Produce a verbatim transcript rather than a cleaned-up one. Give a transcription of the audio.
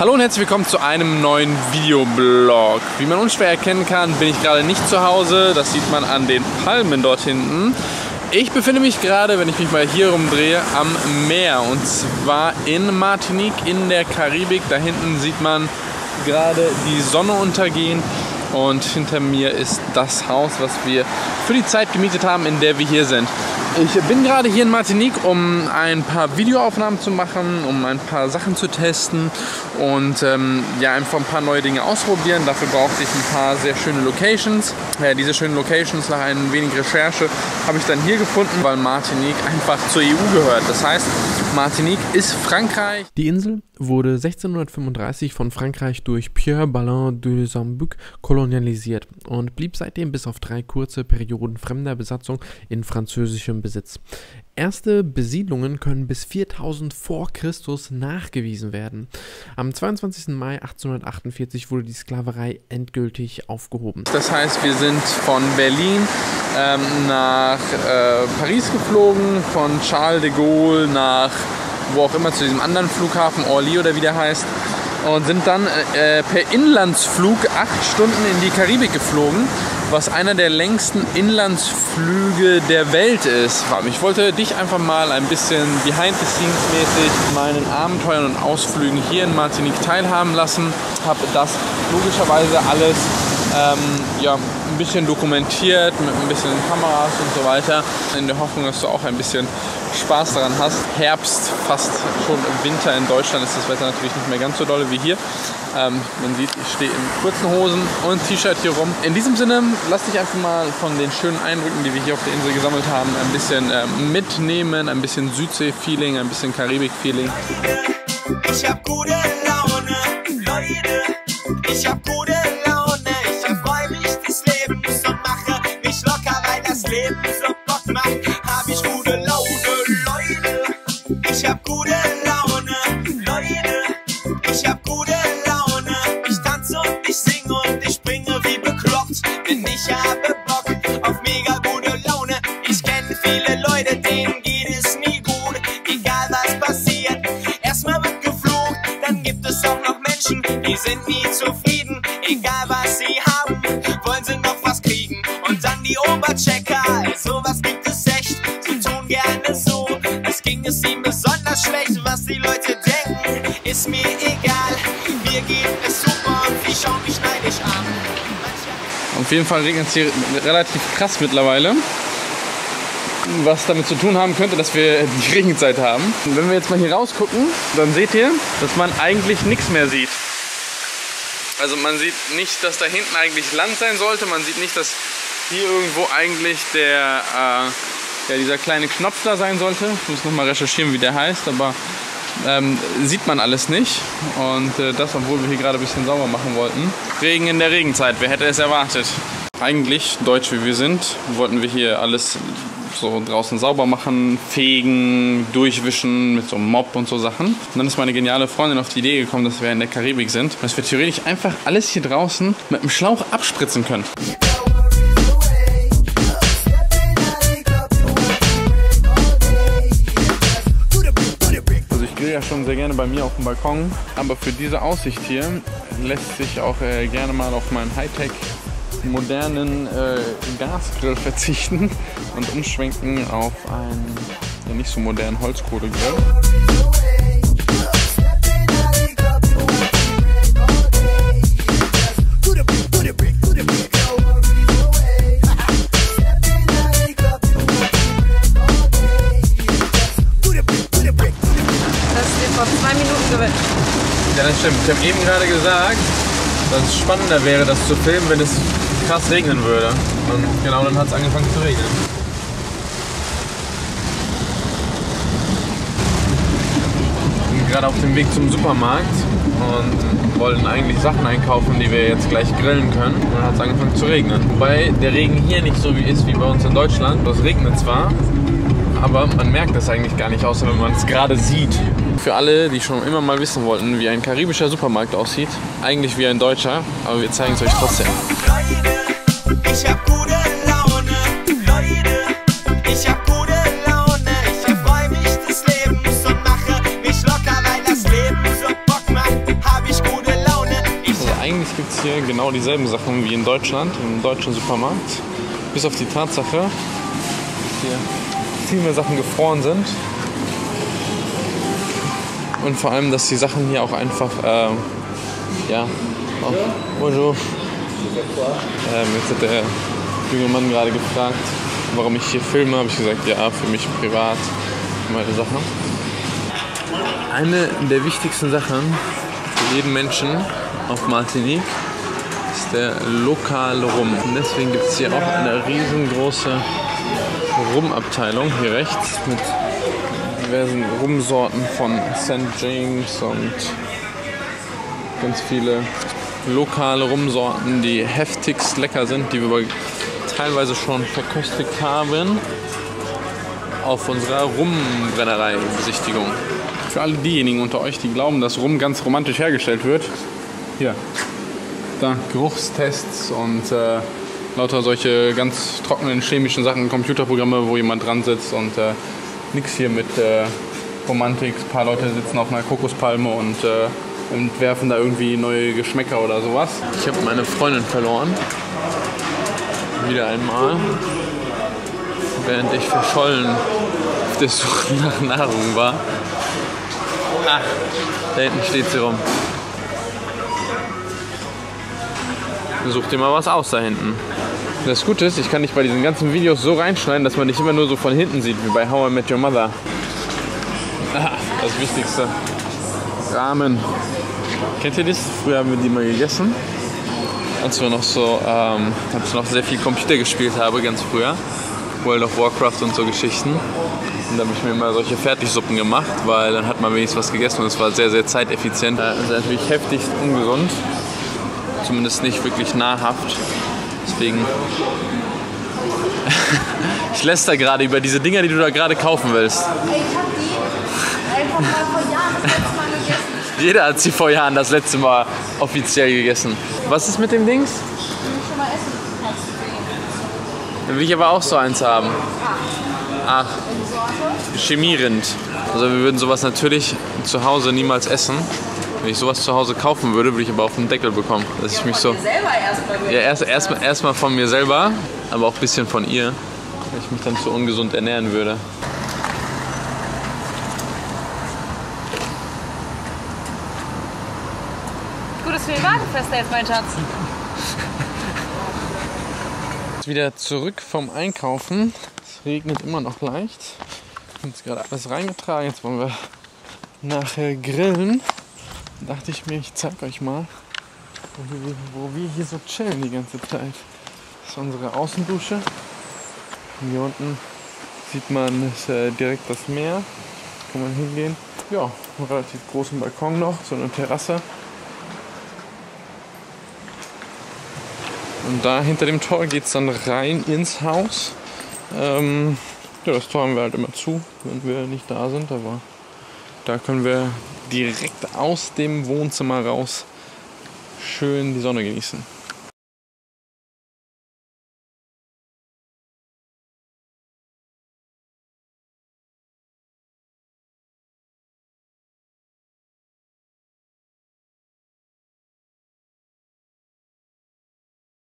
Hallo und herzlich willkommen zu einem neuen Videoblog. Wie man unschwer erkennen kann, bin ich gerade nicht zu Hause. Das sieht man an den Palmen dort hinten. Ich befinde mich gerade, wenn ich mich mal hier rumdrehe, am Meer. Und zwar in Martinique in der Karibik. Da hinten sieht man gerade die Sonne untergehen. Und hinter mir ist das Haus, was wir für die Zeit gemietet haben, in der wir hier sind. Ich bin gerade hier in Martinique, um ein paar Videoaufnahmen zu machen, um ein paar Sachen zu testen und ähm, ja, einfach ein paar neue Dinge ausprobieren. Dafür brauchte ich ein paar sehr schöne Locations. Ja, diese schönen Locations, nach ein wenig Recherche, habe ich dann hier gefunden, weil Martinique einfach zur E U gehört. Das heißt, Martinique ist Frankreich. Die Insel wurde sechzehnhundertfünfunddreißig von Frankreich durch Pierre Balin de Sambuc kolonialisiert und blieb seitdem bis auf drei kurze Perioden fremder Besatzung in französischem Besitz. Erste Besiedlungen können bis viertausend vor Christus nachgewiesen werden. Am zweiundzwanzigsten Mai achtzehnhundertachtundvierzig wurde die Sklaverei endgültig aufgehoben. Das heißt, wir sind von Berlin ähm, nach äh, Paris geflogen, von Charles de Gaulle nach wo auch immer, zu diesem anderen Flughafen, Orly oder wie der heißt, und sind dann äh, per Inlandsflug acht Stunden in die Karibik geflogen, was einer der längsten Inlandsflüge der Welt ist. Ich wollte dich einfach mal ein bisschen behind-the-scenes-mäßig meinen Abenteuern und Ausflügen hier in Martinique teilhaben lassen. Habe das logischerweise alles ähm, ja, ein bisschen dokumentiert mit ein bisschen Kameras und so weiter, in der Hoffnung, dass du auch ein bisschen Spaß daran hast. Herbst, fast schon im Winter in Deutschland ist das Wetter natürlich nicht mehr ganz so doll wie hier. Ähm, man sieht, ich stehe in kurzen Hosen und T-Shirt hier rum. In diesem Sinne, lass dich einfach mal von den schönen Eindrücken, die wir hier auf der Insel gesammelt haben, ein bisschen äh, mitnehmen, ein bisschen Südsee-Feeling, ein bisschen Karibik-Feeling. Ich hab gute Laune, Leute, ich hab gute Laune, ich erfreu mich des Lebens und mache mich locker, weil das Leben so Bock macht, hab ich gute Laune, Leute, ich hab gute Laune, Leute, ich hab gute Laune, ich tanze und ich singe und ich springe wie bekloppt, denn ich habe Bock auf mega gute Laune, ich kenne viele Leute, denen geht es nie gut, egal was passiert, erstmal wird geflucht, dann gibt es auch noch Menschen, die sind nie zufrieden, egal was sie haben, wollen sie noch was kriegen, und dann die Oberchecker, sowas gibt es echt, sie tun gerne so, als ging es ihnen besonders schlecht, was die Leute denken, ist mir egal, mir geht es super und ich schau mich neidisch an. Auf jeden Fall regnet es hier relativ krass mittlerweile, was damit zu tun haben könnte, dass wir die Regenzeit haben. Und wenn wir jetzt mal hier rausgucken, dann seht ihr, dass man eigentlich nichts mehr sieht. Also man sieht nicht, dass da hinten eigentlich Land sein sollte, man sieht nicht, dass hier irgendwo eigentlich der, äh, ja, dieser kleine Knopf da sein sollte. Ich muss nochmal recherchieren, wie der heißt, aber ähm, sieht man alles nicht. Und äh, das, obwohl wir hier gerade ein bisschen sauber machen wollten. Regen in der Regenzeit, wer hätte es erwartet? Eigentlich, deutsch wie wir sind, wollten wir hier alles so draußen sauber machen, fegen, durchwischen mit so einem Mop und so Sachen. Und dann ist meine geniale Freundin auf die Idee gekommen, dass wir in der Karibik sind. Dass wir theoretisch einfach alles hier draußen mit einem Schlauch abspritzen können. Also ich grill ja schon sehr gerne bei mir auf dem Balkon. Aber für diese Aussicht hier lässt sich auch äh, gerne mal auf meinen Hightech modernen äh, Gasgrill verzichten und umschwenken auf einen ja, nicht so modernen Holzkohlegrill. Das steht vor zwei Minuten gewünscht. Ja, das stimmt. Ich habe eben gerade gesagt, dass es spannender wäre, das zu filmen, wenn es krass regnen würde. Und genau dann hat es angefangen zu regnen. Wir sind gerade auf dem Weg zum Supermarkt und wollten eigentlich Sachen einkaufen, die wir jetzt gleich grillen können. Und dann hat es angefangen zu regnen. Wobei der Regen hier nicht so wie ist wie bei uns in Deutschland. Es regnet zwar, aber man merkt das eigentlich gar nicht, außer wenn man es gerade sieht. Für alle, die schon immer mal wissen wollten, wie ein karibischer Supermarkt aussieht, eigentlich wie ein deutscher, aber wir zeigen es euch trotzdem. Leute, ich hab gute Laune, Leute, ich hab gute Laune, ich erfreu mich des Lebens und mache mich locker, weil das Leben so Bock macht, hab ich Eigentlich gibt es hier genau dieselben Sachen wie in Deutschland, im deutschen Supermarkt. Bis auf die Tatsache, dass hier viel mehr Sachen gefroren sind. Und vor allem, dass die Sachen hier auch einfach, äh, ja, oh, bonjour. Ähm, jetzt hat der junge Mann gerade gefragt, warum ich hier filme. Habe ich gesagt, ja, für mich privat, meine Sachen. Eine der wichtigsten Sachen für jeden Menschen auf Martinique ist der lokale Rum. Und deswegen gibt es hier auch eine riesengroße Rumabteilung hier rechts mit diversen Rumsorten von Sankt James und ganz viele lokale Rumsorten, die heftigst lecker sind, die wir teilweise schon verköstigt haben auf unserer Rumbrennerei-Besichtigung. Für alle diejenigen unter euch, die glauben, dass Rum ganz romantisch hergestellt wird, hier, da Geruchstests und äh, lauter solche ganz trockenen chemischen Sachen, Computerprogramme, wo jemand dran sitzt und äh, nichts hier mit äh, Romantik. Ein paar Leute sitzen auf einer Kokospalme und äh, entwerfen da irgendwie neue Geschmäcker oder sowas. Ich habe meine Freundin verloren. Wieder einmal. Während ich verschollen auf der Suche nach Nahrung war. Ah, da hinten steht sie rum. Such dir mal was aus da hinten. Das Gute ist, ich kann nicht bei diesen ganzen Videos so reinschneiden, dass man nicht immer nur so von hinten sieht, wie bei How I Met Your Mother. Ah, das Wichtigste. Ramen. Kennt ihr das? Früher haben wir die mal gegessen. Als wir noch so, ähm, als ich noch sehr viel Computer gespielt habe, ganz früher. World of Warcraft und so Geschichten. Und da habe ich mir immer solche Fertigsuppen gemacht, weil dann hat man wenigstens was gegessen und es war sehr, sehr zeiteffizient. Das ist natürlich heftig ungesund. Zumindest nicht wirklich nahrhaft. Deswegen. Ich läster gerade über diese Dinger, die du da gerade kaufen willst. Ich hab die einfach mal vor Jahren das letzte Mal gegessen. Jeder hat sie vor Jahren das letzte Mal offiziell gegessen. Was ist mit dem Dings? Ich will schon mal essen. Dann will ich aber auch so eins haben. Ach, Chemierind. Also wir würden sowas natürlich zu Hause niemals essen. Wenn ich sowas zu Hause kaufen würde, würde ich aber auf den Deckel bekommen. Dass ich mich so. Selber erstmal. Ja, erst erstmal erstmal von mir selber, aber auch ein bisschen von ihr, weil ich mich dann zu ungesund ernähren würde. Gut, dass du den Wagen festhältst, mein Schatz. Jetzt wieder zurück vom Einkaufen. Es regnet immer noch leicht. Ich habe jetzt gerade alles reingetragen. Jetzt wollen wir nachher grillen. Da dachte ich mir, ich zeige euch mal, wo wir, wo wir hier so chillen die ganze Zeit. Das ist unsere Außendusche. Und hier unten sieht man ist, äh, direkt das Meer. Da kann man hingehen. Ja, einen relativ großen Balkon noch, so eine Terrasse. Und da hinter dem Tor geht es dann rein ins Haus. Ähm, ja, das Tor haben wir halt immer zu, wenn wir nicht da sind, aber da können wir direkt aus dem Wohnzimmer raus schön die Sonne genießen.